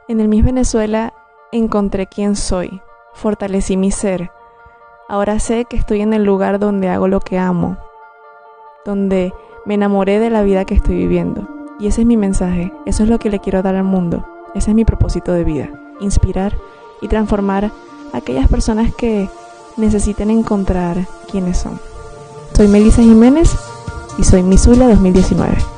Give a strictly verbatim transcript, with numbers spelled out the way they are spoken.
En el Miss Venezuela encontré quién soy, fortalecí mi ser. Ahora sé que estoy en el lugar donde hago lo que amo, donde me enamoré de la vida que estoy viviendo. Y ese es mi mensaje, eso es lo que le quiero dar al mundo. Ese es mi propósito de vida, inspirar y transformar a aquellas personas que necesiten encontrar quiénes son. Soy Melissa Jiménez y soy Miss Zulia dos mil diecinueve.